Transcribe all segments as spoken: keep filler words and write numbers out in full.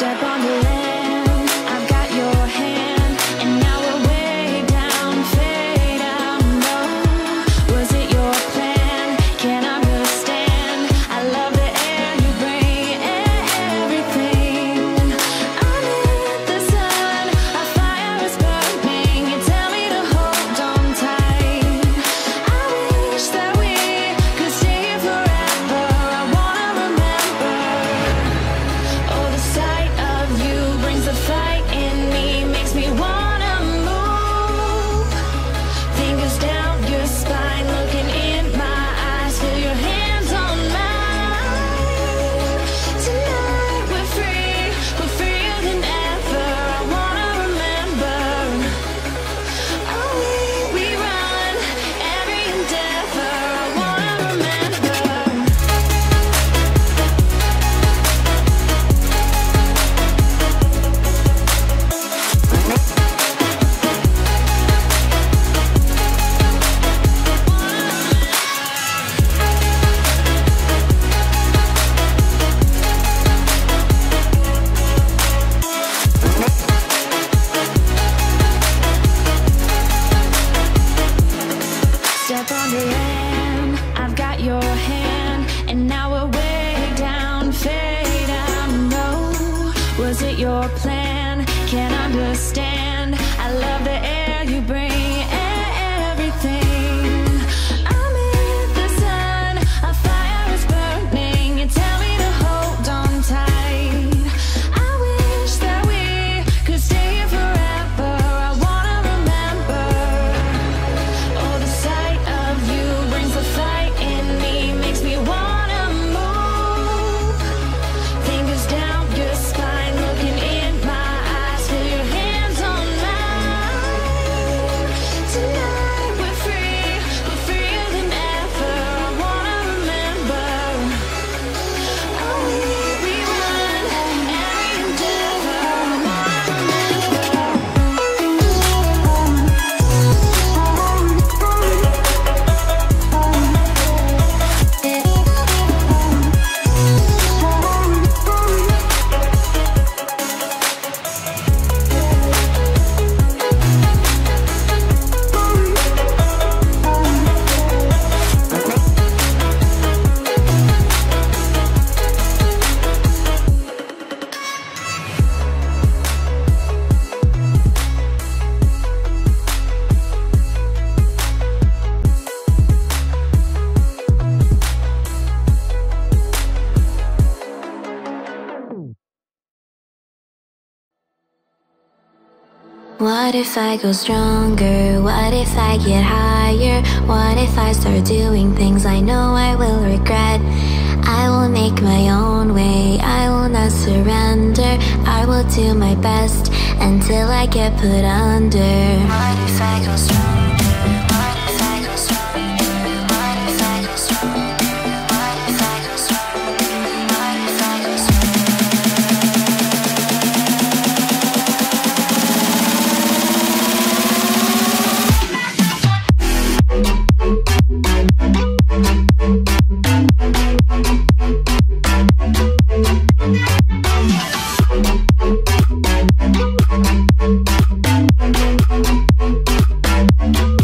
Step on the land, I've got your hand, and now we're way down, fade out, no. Was it your plan? Can't understand. I love the air you bring, everything. Under the sun, a fire is burning. You tell me to hold on tight. I wish that we could stay here forever. I wanna remember. Oh, the sight of you brings the fight in me, makes me wanna move. Fingers down your spine, looking in my eyes, feel your hands on mine. Tonight we're free, we're freer than ever. I wanna remember. Oh, we, we run every endeavor. I wanna remember. Step on the land, I've got your hand, and now we're way down, fade out, no. Was it your plan? Can't understand. I love the air you bring, everything. I'm in the sun, a fire is burning. You tell me to hold on tight. I wish that we could stay here forever. I wanna remember. Oh, the sight of you brings the fight in me, makes me wanna move. Fingers down your spine, looking in my eyes, feel your hands on mine. Tonight we're free, we're freer than ever. I wanna remember. Oh, we, we run every endeavor. I wanna remember. What if I go stronger? What if I get higher? What if I start doing things I know I will regret? I will make my own way, I will not surrender. I will do my best until I get put under. What if I go stronger? What if I go stronger? What if I go stronger? What if I go stronger? What if I go stronger? Thank you.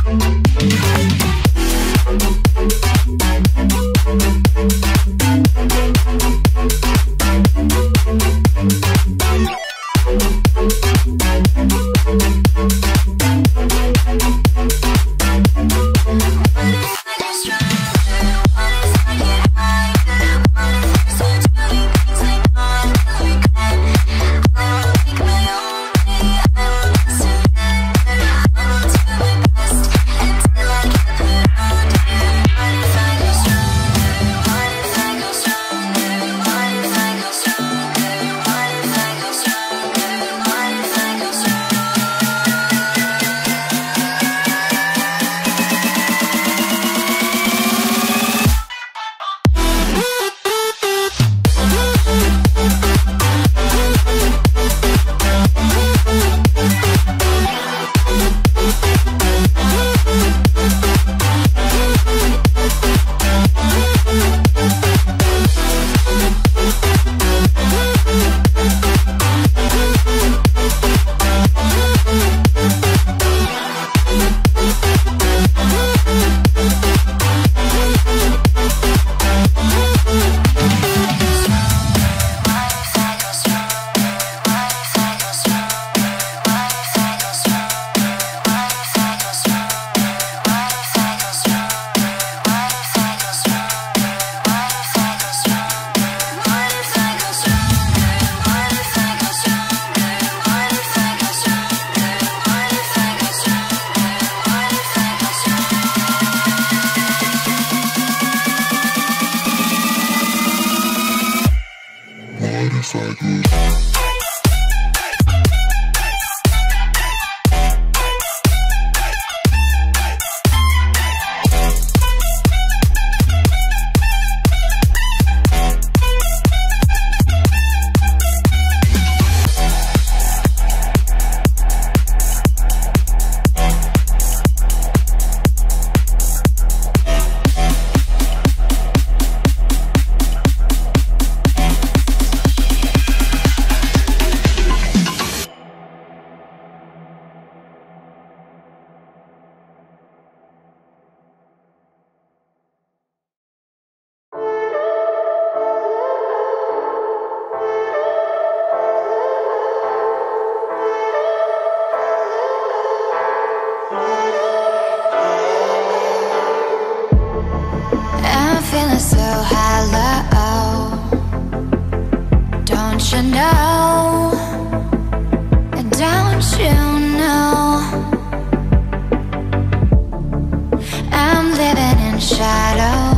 So hello, don't you know, don't you know, I'm living in shadow,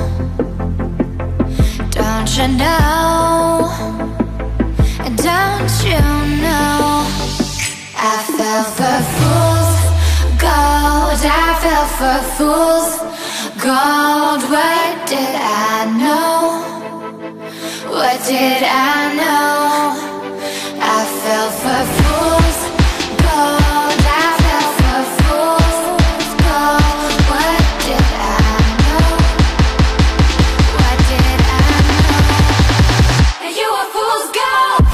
don't you know, don't you know, I fell for fools gold, I fell for fools gold. What did I know? What did I know? I fell for fools gold, I fell for fools gold. What did I know? What did I know? And you were fools gold.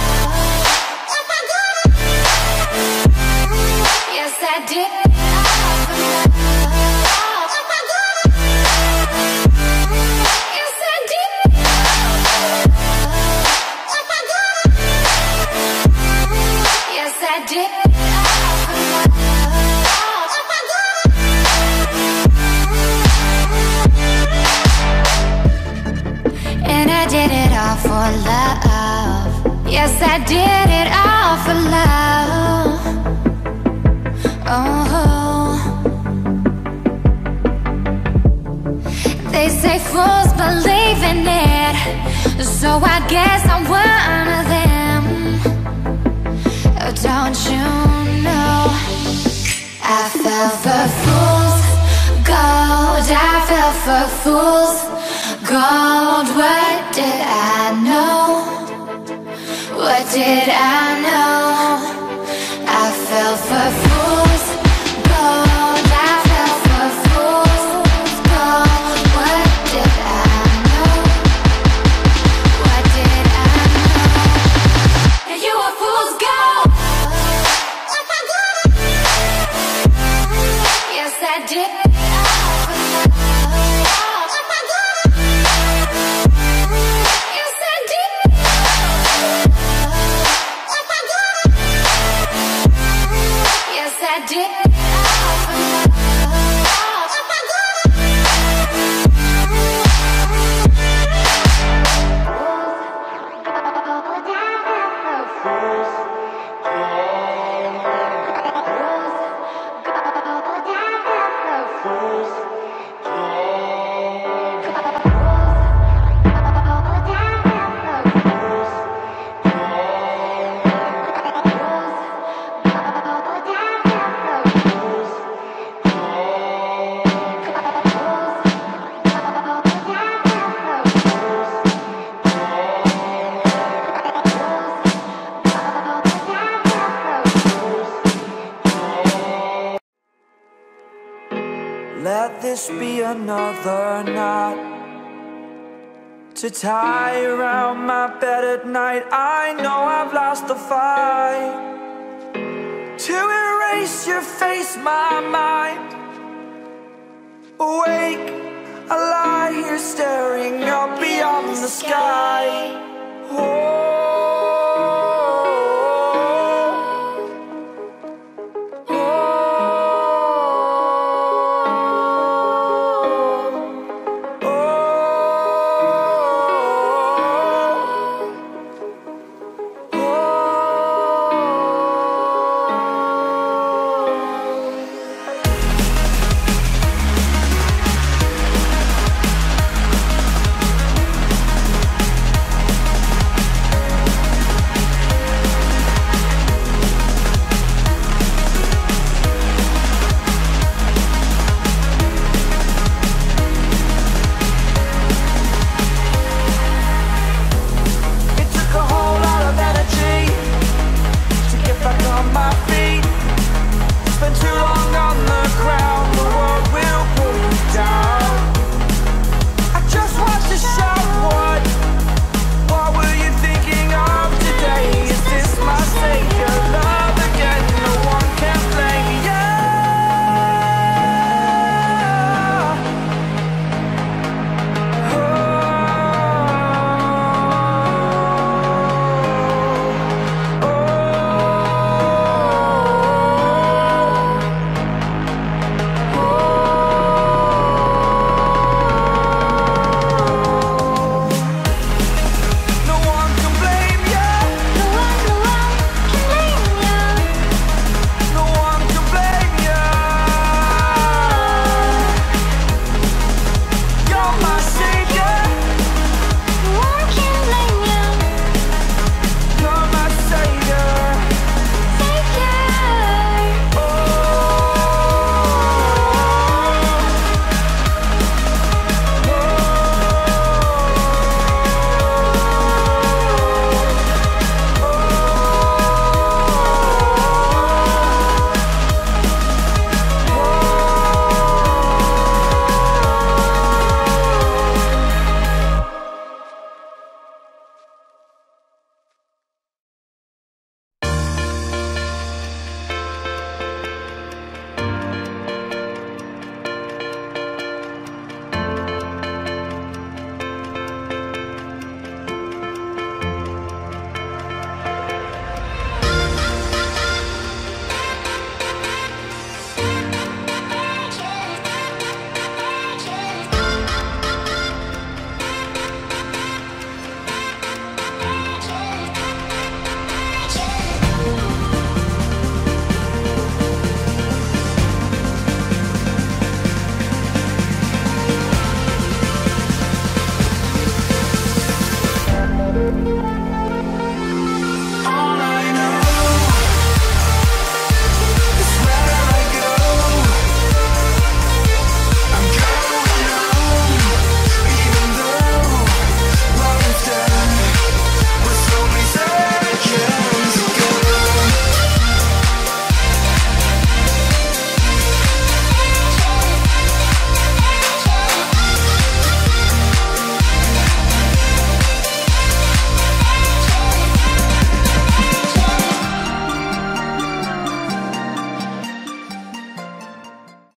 Yes, I did. For love, yes, I did it all for love. Oh, they say fools believe in it, so I guess I'm one of them. Oh, don't you know, I fell for fools gold, I fell for fools gold. What did I know? What did I know? I fell for fools gold, I fell for fools gold. What did I know? What did I know? And you were fools gold. Yes, I did. Let this be another knot to tie around my bed at night. I know I've lost the fight to erase your face, my mind. Awake, I lie here staring up beyond the sky.